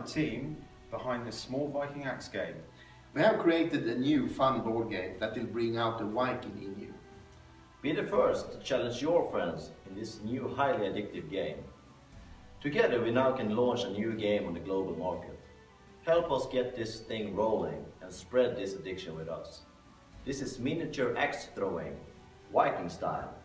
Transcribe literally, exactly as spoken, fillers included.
team behind the small Viking axe game. We have created a new fun board game that will bring out the Viking in you. Be the first to challenge your friends in this new highly addictive game. Together we now can launch a new game on the global market. Help us get this thing rolling and spread this addiction with us. This is miniature axe throwing, Viking style.